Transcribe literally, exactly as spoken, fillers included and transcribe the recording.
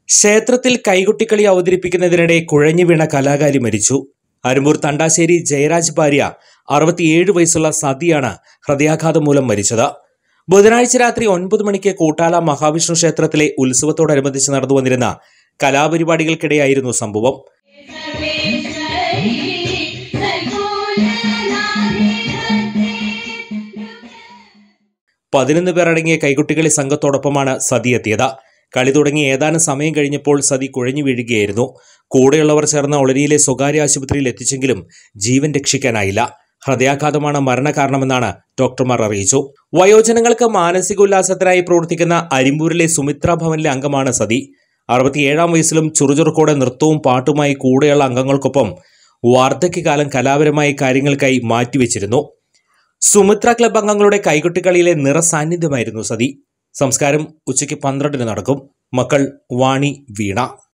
ക്ഷേത്രത്തിൽ കൈകൊട്ടിക്കളി അവതരിപ്പിക്കുന്നതിനിടെ കുഴഞ്ഞു വീണ കലാകാരി മരിച്ചു. അരുമ്പൂർ തണ്ടാശ്ശേരി ജയരാജ് ഭാര്യ അറുപത്തിയേഴ് വയസ്സുള്ള സതിയാണ് ഹൃദയാഘാതം മൂലം മരിച്ചത്. ബുധനാഴ്ച രാത്രി ഒൻപത് മണിക്ക് കൂട്ടാല മഹാവിഷ്ണു ക്ഷേത്രത്തിലെ ഉത്സവത്തോടനുബന്ധിച്ച് നടന്നു വന്നിരുന്ന കലാപരിപാടികൾക്കിടെയായിരുന്നു സംഭവം. പതിനൊന്ന് പേർ അടങ്ങിയ കൈകൊട്ടിക്കളി സംഘത്തോടൊപ്പമാണ് സതി എത്തിയത്. കളി തുടങ്ങി ഏതാനും സമയം കഴിഞ്ഞപ്പോൾ സതി കുഴഞ്ഞു വീഴുകയായിരുന്നു. കൂടെയുള്ളവർ ചേർന്ന ഒളരിയിലെ സ്വകാര്യ ആശുപത്രിയിൽ എത്തിച്ചെങ്കിലും ജീവൻ രക്ഷിക്കാനായില്ല. ഹൃദയാഘാതമാണ് മരണകാരണമെന്നാണ് ഡോക്ടർമാർ അറിയിച്ചു. വയോജനങ്ങൾക്ക് മാനസികോല്ലാസത്തിനായി പ്രവർത്തിക്കുന്ന അരിമ്പൂരിലെ സുമിത്ര ഭവനിലെ അംഗമാണ് സതി. അറുപത്തിയേഴാം വയസ്സിലും ചുറുചുറുക്കോടെ നൃത്തവും പാട്ടുമായി കൂടെയുള്ള അംഗങ്ങൾക്കൊപ്പം വാർദ്ധക്യകാലം കലാപരമായ കാര്യങ്ങൾക്കായി മാറ്റിവെച്ചിരുന്നു. സുമിത്ര ക്ലബ് അംഗങ്ങളുടെ കൈകൊട്ടിക്കളിയിലെ നിറസാന്നിധ്യമായിരുന്നു സതി. സംസ്കാരം ഉച്ചയ്ക്ക് പന്ത്രണ്ടിന് നടക്കും. മക്കൾ വാണി, വീണ.